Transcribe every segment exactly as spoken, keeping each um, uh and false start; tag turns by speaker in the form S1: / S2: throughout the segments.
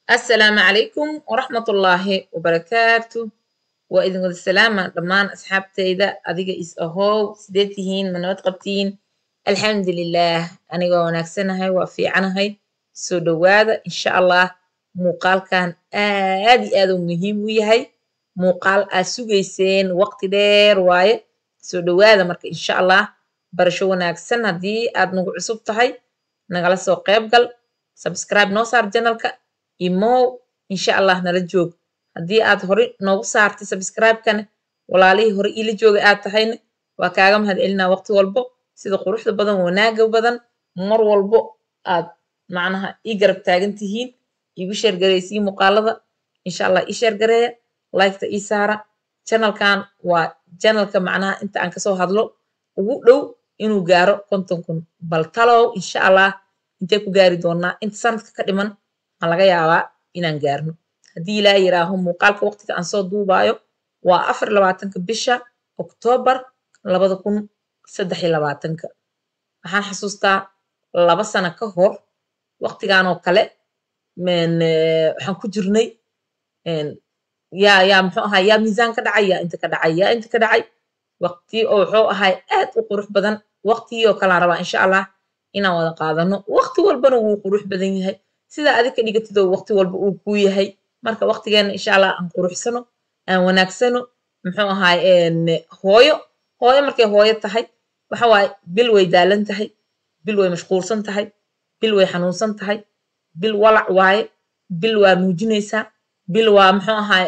S1: السلام عليكم ورحمة الله وبركاته وإذن قد السلامة ضمان أصحابتي إذا أذيك إس أهو سديتهين من قبتين الحمد لله أنا قوانا كسنهاي وفي عنهاي سودواذا إن شاء الله موقال كان آدي آدو مهم ويهاي موقال أسوغيسين وقت دير واي سودواذا مرك إن شاء الله برشونا كسنة دي آد نقو عصوب تهاي نغلسو قيبقل سبسكرايب نوصار جنالك imo insha allah nala joog haddii aad hore noogu saartay subscribe-kan walaalihii hore ila jooga aad tahayna waa kaaga mahadcelinaa waqti walbo sida quruxda badan wanaaga badan mar walbo aad macnaha ii garab taagan tihiin igu sheergaraysiin muuqaalada insha allah ii sheergareeya like-ta ii saara channelkan waa channelka macnaha inta aan kasoo hadlo ugu dhow inuu gaaro konton kun bal talow insha allah intee ku gaari doonaa inta sanadka ka dhiman aan laga yaabaa inaan gaarno haddii ilaa yiraaho muuqaalka waqtiga aan soo duubaayo waa afar labaatanka bisha oktoobar labada kun saddex iyo labaatanka waxaan xasuustaa laba sano ka hor waqtigaan oo kale waxaan ku jirnay yaa yaa muxuu ahaa yaa miisaan ka dhacay yaa inta ka dhacay yaa inta ka dhacay waqti oo wuxuu ahay aad u qurux badan waqtigii oo kale aan rabaa insha allah inaan wada qaadano waqti walbana wuu qurux badan yahay sida adika dhigatid oo waqti walba uu ku yahay marka waqtigeena insha allah aan quruxsano aan wanaagsano muxuu ahaay hooyo hooyo markay hooyo tahay waxa waaye bil way daalan tahay bil way mashquulsan tahay bil way xanuunsan tahay bil walac waaye bil waa nuujinaysaa bil waa muxuu ahaay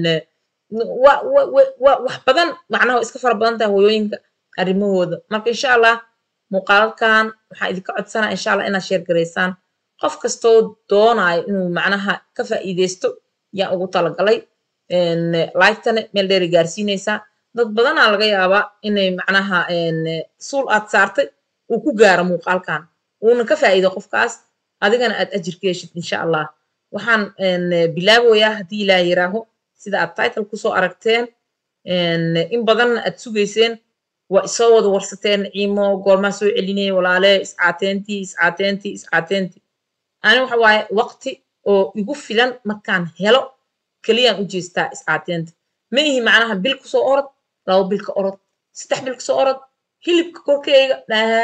S1: wax badan macnaha iska fara badan tahay hooyooyinka arrimahooda marka insha allah muuqaalkan waxaan idinka codsanaa insha allah inaad sheer garaysaan qof kastoo doonayo inuu macnaha ka faa'iideysto yaan ugu talagalay like-tana meel dheeri gaarsiinaysaa dad badanaa laga yaabaa inay macnaha suul aad saartay uu ku gaaro muuqaalkan uuna ka faa'iido qofkaas adigana aad ajir ka heshid insha allah waxaan bilaaboyaa haddii ilaa yiraaho sida aad title kusoo aragteen in badanna aad sugayseen waa isoo wada warsateen ciimo goormaa soo celinaya walaale iscaateyntii iscaateyntii iscaateyntii ani waxa waaye waqti oo igu filan markaan helo keliyaan u jeestaa iscaateynta ma ihi macnaha bil kusoo orod labo bil ka orod saddex bil kasoo orod hilibka korkeyga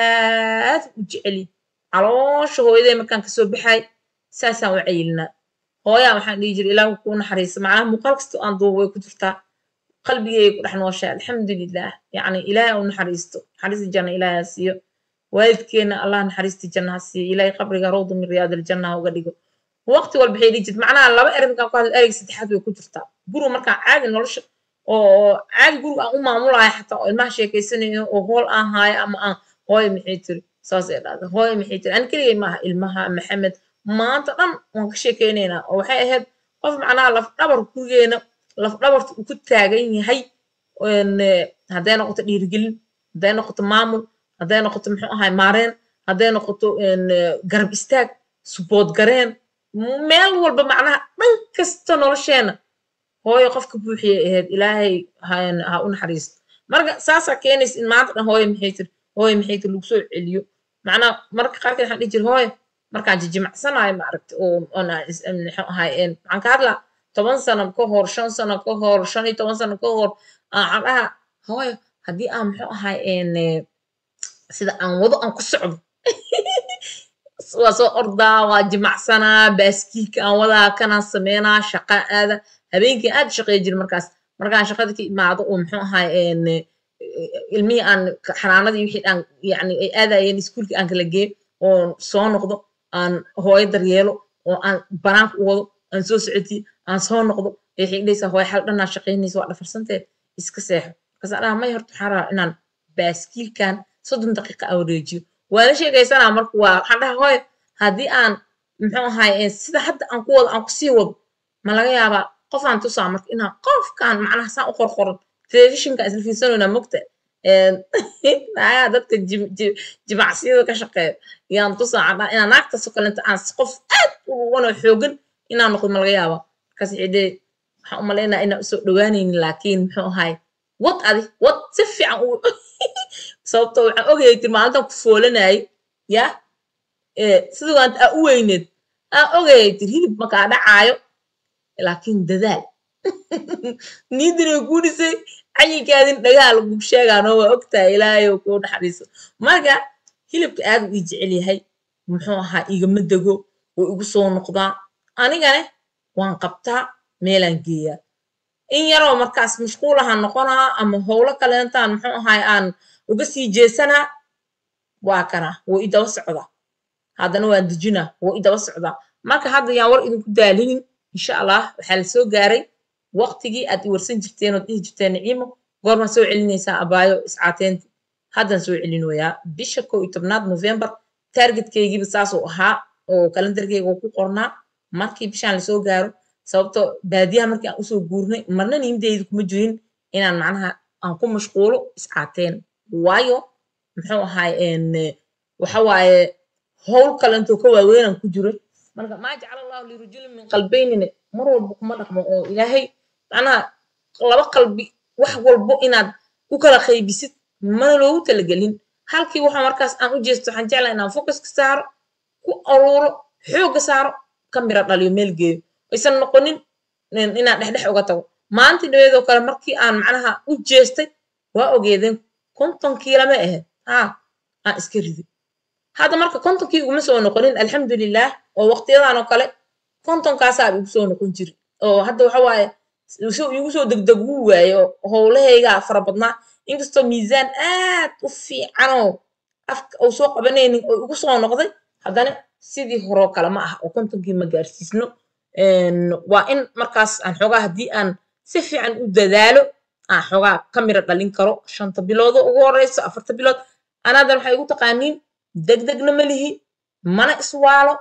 S1: aad u jeceli caloosha hooyaday markaan kasoo baxay saasaan u cayilinaa hooyaa waxaan dhihi jiray ilaahu kuu naxariisa macnaha muuqaal kasta aan duubo way ku jirtaa qalbigeyga ku dhex nooshaa alxamdulilah yacni ilaahay u naxariisto naxariista janna ilaahay siiyo waalidkeena allah naxariista janna ha siiyo ilaahay qabriga rawda min riyaad aljanna ha uga dhigo waqti walba waxay dhihi jirta macnaha laba eray markaan ku hadlo ereyga saddexaad way ku jirtaa guru markaan caadi nolosha oo caadi guriga aan u maamulayo xataa oo ilmaha sheekeysanayo oo hool aan haayo ama aan hooyo maxay tiri saas ay dhahda hooyo maxay tiri ani keligay maaha ilmaha maxamed maanta dhan waan ka sheekeynaynaa oo waxay ahayd qof macnaha laf dhabar gurigeena laf dhabarta uu ku taagan yahay hadday noqoto dhiirigelin hadday noqoto maamul hadday noqoto muxuu ahay maareen hadday noqoto garab istaag subood gareen meel walba macnaha dhan kasta nolosheena hooyo qofka buuxiyay ahayd ilaahay ha u naxariisto marka saasaa keenaysa in maanta dhan hooyo maxay tiri hooyo maxay tiri lagu soo celiyo macnaha marka qaarkeed waxaan dhihi jir hooyo markaan jijimacsanaayo maaragta oo muxuu ahay maxaan ka hadlaa toban sano ka hor shan sano ka hor shan iyo toban sano ka hor aan dhaha hooyo haddii aan muxuu ahay sida aan wado aan ku socdo waa soo ordaa waa jimacsanaa baaskiilka aan wadaa kanaan sameynaa shaqa aada habeenkii aad shaqeey jira markaas markaan shaqada ka imaado oo muxuu ahay ilmihii aan xanaanadii wixii aan yacni ay aadayeen iskuulkii aan kala geeyo oo soo noqdo aan hooyo daryeelo oo aan banaanka u wado aan soo socotiy aan soo noqdo waxay dhahaysaa hooyo xal dhanaa shaqeynaysa waa dhafarsantee iska seexo markaas aan dhaha may horta waxaan rabaa inaan baaskiilkan soddon daqiiqa aan wareejiyo waa la sheekaysanaa marka waa waxaan dhaha hooyo haddii aan muxuu ahay sida hadda aan ku wado aan kusii wado ma laga yaabaa qof aan tusaa marka inaan qofkaan macnaha saan u qorqoran telefishinka isla fiirsanoynaa mogta naagaha dadka jimacsiyada ka shaqeeyo yaan tusaa inaan naagtaasoo kalenta aan qof aad u wanoo xoogan inaan noqdo ma laga yaabaa markaas cidee waxaan u malaynaa inaan usoo dhawaanaynin laakiin muxuu ahay wad adi wad si fiican u sababtoo waxaan ogayay tir maalintan ku foolanayay ya sidoo aan u weyneed aan ogayd hilib markaa dhacaayo laakiin dadaal niidina kuu dhisay cayilkaadin dhagaha lagu sheegaano waa ogtahay ilaahay oo kuu naxariiso marka hilibka aad u ii jecel yahay muxuu ahaa igama dego oo igu soo noqdaa anigane waan qabtaa meelaan geeyaa in yaroo markaas mashquul ahaan noqonaa ama howlo kaleentaan muxuu ahaay aan uga sii jeesanaa waa kana wuu idaba socdaa haddana waan dejinaa wuu idaba socdaa marka hadda yaan war idinku daalinin insha allah waxaa la soo gaaray waqtigii aad i warsan jirteen ood dhihi jirteen Naciimo goorma soo celinaysaa abaayo iscaateynti haddaan soo celinoyaa bisha kow iyo tobnaad November targetkaygiiba saas uu ahaa oo kalendarkayga uu ku qornaa markii bishaan la soo gaaro sababtoo baadiyaha markii aan usoo guurnay marna niimdayda kuma jirin inaan macnaha aan ku mashquulo iscaateen waayo muxuu ahaay waxa waaye howl kale intuu ka waaweynaan ku jiray marka maa jacala allahu lirajulin min qalbaynina mar walba kuma dhaqmo oo ilaahay macnaha laba qalbi wax walbo inaad u kala qaybisid mana loogu talagelin halkii waxa markaas aan u jeesto waxaan jeclahay inaan focus ka saaro ku aruuro xoogga saaro ka mira dhaliyo meel geeyo aysan noqonin inaan dhexdhex uga tago maanta dhaweedoo kale markii aan macnaha u jeestay waa ogeedeen konton kiilo ma ahayd haa aan iska ridi hadda marka kontonkii uguma soo noqonin alxamdulilah oo waqtiyadan oo kale kontonkaasaa igu soo noqon jiri oo hadda waxa waaye igu soo degdeg wuu waaye oo howlahaygaa fara badnaa inkastoo miisaan aad u fiicanoo afka uu soo qabanaynin oo igu soo noqday haddana sidii horoo kale ma ah oo kontonkii ma gaarsiisno waa in markaas aan xoogaa haddii aan si fiican u dadaalo aan xoogaa ka mira dhalin karo shanta bilood oo ugu horeyso afarta bilood anaadan waxay igu taqaaniin degdegna ma lihi mana iswaalo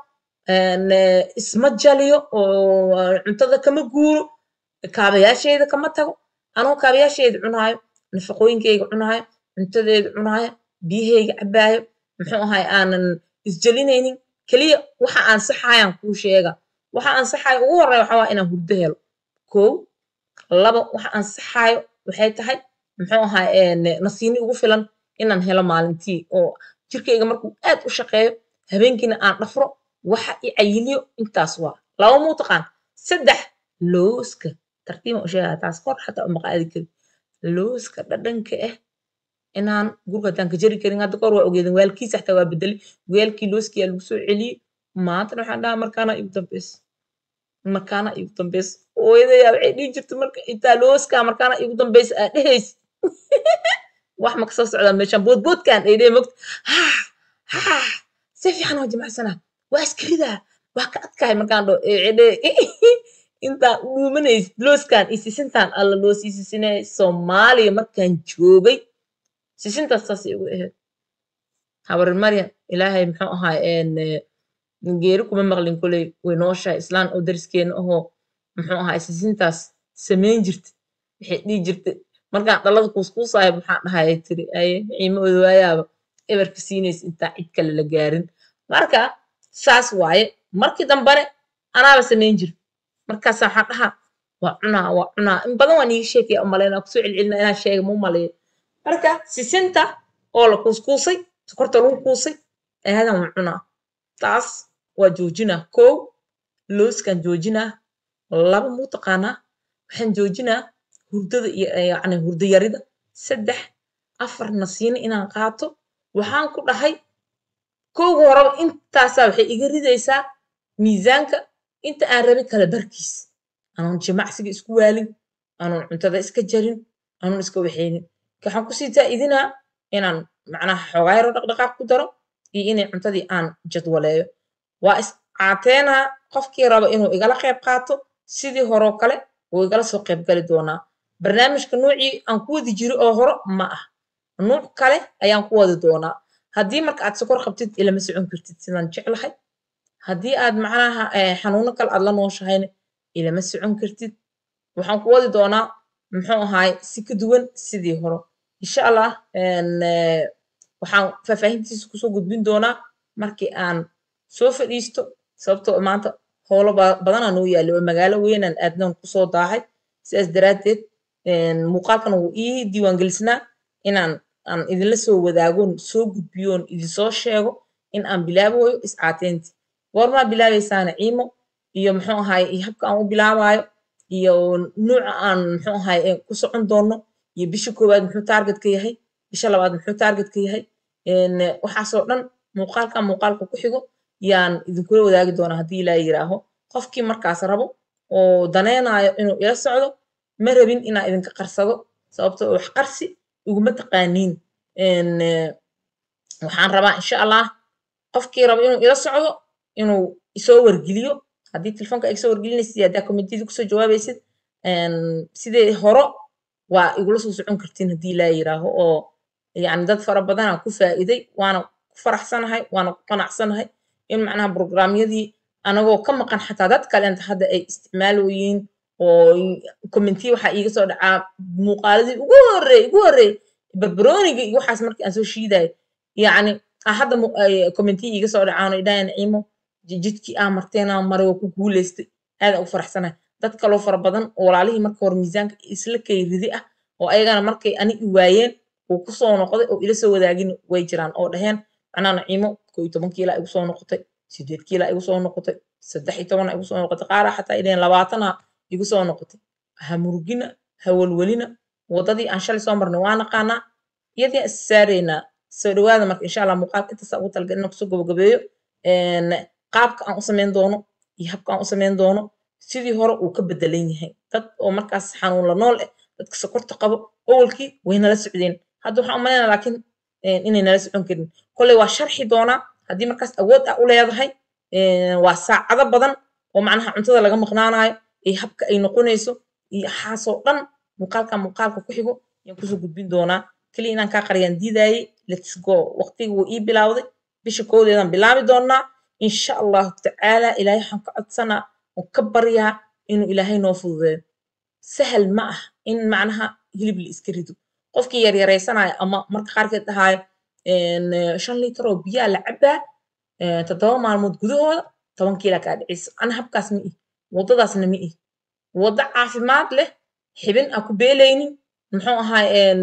S1: isma jaliyo oo cuntada kama guuro kaabayaashayda kama tago anoo kaabayaashayda cunaayo nafaqooyinkayga cunaayo cuntadeeda cunaayo biyahayga cabaayo muxuu ahay aanan isjalinaynin keliya waxa aan saxayaan kuu sheega waxa aan saxayo ugu horreeya waxa waa inaan hurdo helo kow laba waxa aan saxayo waxay tahay muxuu ahay nasiini ugu filan inaan helo maalintii oo jirkayga markuu aad u shaqeeyo habeenkiina aan dhafro waxa i cayiliyo intaas waa laba muu taqaan saddex looska tartiiba u sheegaa taas kor xataa uma qaadi karin looska dhadhanka ah inaan gurga haddaan ka jari karin hadda kor waa ogeedin waalkiisa xataa waa bedeli weelkii looskiyaa lagu soo celiyey maantana waxaan dhahaa markaana igu dambeys markaana igu dambeys hooyadayaa waxay dhihi jirta marka intaa looskaa markaana igu dambeys aa dhehaysid wax ma kasoo socdaa meeshaan boodboodkaan ay dheh mogta ha ha si fiican oo jimacsanaa waa iska ridaa waa ka adkahay markaan dho cidhe intaa dhuumanaysid looskaan iyo sisintaan alla loo sii sisinay soomaaliya markaan joogay sisintaas saasay ugu ahayd habar maryam ilaahay muxuu ahaa geeri kuma maqlin koley way nooshahay islaan oo dariskeena ahoo muxuu ahaa sisintaas samayn jirta waxay dhihi jirta markaan dhalada kuuskuusaayo maxaan dhahaya tiri aye ciimo odawaayaaba ebarka siinaysa intaa cid kale la gaarin marka saas waaye markii dambane anaaba samayn jir markaasa waxaan dhahaa waa cunaa waa cunaa in badan waan iiga sheekaya umalaynaa kusoo celcelina inaan sheega ma umaleeyo marka sisinta oo la kuuskuusay sokorta lagu kuusay aadan waa cunaa taas waa joojinaa kow looskaan joojinaa laba muu taqaanaa waxaan joojinaa hurdada iyo yacni hurdo yarida saddex afar nasiino inaan qaato waxaan ku dhahay kowga horeba intaasaa waxay iga ridaysaa miisaanka inta aan rabin kala barkiis anoon jimacsiga isku waalin anoon cuntada iska jarin anoon iska waxaynin waxaan kusii zaa'idinaa inaan macnaha xoogaa yaro dhaqdhaqaaq ku daro iyo inay cuntadii aan jadwaleeyo waa iscaateenaa qofkii raba inuu igala qayb qaato sidii horoo kale wuu igala soo qayb gali doonaa barnaamijka noocii aan ku wadi jiro oo hore ma ah nuuc kale ayaan ku wadi doonaa haddii marka aad sokor qabtid ilama socon kartid sidaan jeclahay haddii aad macnaha xanuuno kale aad la nooshahayna ilama socon kartid waxaan ku wadi doonaa muxuu ahaay si ka duwan sidii hore insha allah waxaan faahfaahintiisa kusoo gudbin doonaa markii aan soo fadhiisto sababtoo maanta howlo badanaa noo yaallay oo magaalo weynaan aadnaan kusoo daahay sidaas daraaddeed muuqaalkan wuu ii diiwaangelisnaa inaan aan idinla soo wadaagoon soo gudbiyoon idinsoo sheego in aan bilaabayo iscaateynti goormaa bilaabaysaa naciimo iyo muxuu ahaay iyo habka aan u bilaabayo iyo nuuca aan muxuu ahaay ku socon doono iyo bisha koowaad muxuu targetka yahay bisha labaad muxuu targetka yahay waxaasoo dhan muuqaalkan muuqaalka ku xigo yaan idinkula wadaagi doonaa haddii ilaa yiraaho qofkii markaas rabo oo danaynayo inuu ila socdo ma rabin inaa idinka qarsado sababtoo wax qarsi iguma taqaaniin waxaan rabaa insha allah qofkii rabo inuu ila socdo inuu isoo wargeliyo haddii telefoonka ay soo wargelinaysid haddaa commentida kusoo jawaabaysid sidee horo waa igula soo socon kartiin haddii ilaa yiraaho oo yani dad fara badanaa ku faa'iiday waana ku faraxsanahay waana ku qanacsanahay in macnaha programyadii anagoo ka maqan xataa dad kalenta hadda ay isticmaalooyiin oo commentiya waxaa iiga soo dhacaa muuqaaladii ugu horreey ugu horreey barbarooniga iyo waxaas markii aan soo shiidayo yacni hadda commentiya iiga soo dhacaan oo idhaaya naciimo jidkii aa marteenaa maray waa ku guulaystay aadaan ugu faraxsanahay dad kaloo fara badan oo walaalihii marka hore miisaanka isla kay ridi ah oo ayagana markay ani i waayeen uu ku soo noqday oo ila soo wadaagin way jiraan oo dhaheen macnaha naciimo koo iyo toban kiilaa igu soo noqotay sideed kiilaa igu soo noqotay saddex iyo tobanaa igu soo noqotay qaaraa xataa ay dhaheen labaatanaa igu soo noqotay ha murugina ha walwalina waddadii aan shalay soo marnay waa naqaanaa iyadii is saaraynaa soo dhawaada marka insha allah muuqaalka intaasa ugu talagalin inaan kusoo gabagabeeyo qaabka aan u samayn doono iyo habka aan u samayn doono sidii hore uu ka bedelan yahay dad oo markaas xanuun la nool eh dadka sokorta qabo awalkii way nala socdeen hadda waxaan u malaynaa laakiin inay nala socon karin kolley waa sharxi doonaa haddii markaas awood ah u leedahay waa saacado badan oo macnaha cuntada laga maqnaanayo iyo habka ay noqonayso iyo waxaasoo dhan muuqaalka muuqaalka ku xigo ayaan kusoo gudbin doonaa keliya inaan kaa qariyaan diidaayey let's go waqtiga wuu ii bilowday bisha koodeedaan bilaabi doonaa insha allahu tacaala ilaahay waxaan ka codsanaa oo ka baryaa inuu ilaahay noo fududeeyo sahal ma ah in macnaha hilib la iska rido qofkii yaryaraysanayo ama marka qaarkeed dhahaayo shan liitar oo biyaa la cabaa toddoba maalmood gudahooda toban kiila kaa dhicisa ana habkaas ma ihi waddadaasna ma ihi waddo caafimaad leh xibin aan ku beelaynin muxuu ahaay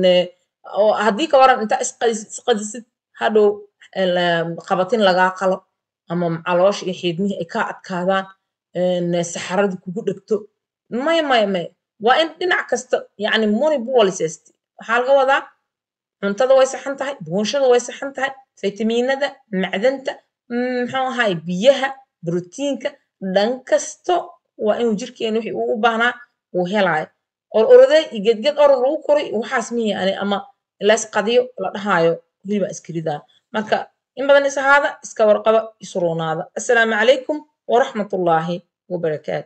S1: haddii ka waran intaa isqadisid hadhow qabatin lagaa qalo ama caloosha iyo xiidmihii ay kaa adkaadaan saxaradii kugu dhegto maya maya maya waa in dhinac kasta yacni monopolisest waxaa laga wadaa cuntada way saxan tahay buunshada way saxan tahay faytamiinada macdanta muxuu ahaay biyaha brotiinka dhan kasto waa inuu jirkeena wixii uu u baahnaa uu helaayo or oroday iyo gedged orod lagu koray waxaas miya ani ama lays qadiyo la dhahaayo hilibaa iska ridaa marka in badan is ahaada iska warqaba isroonaada assalaamu calaykum waraxmatullaahi wabarakaatu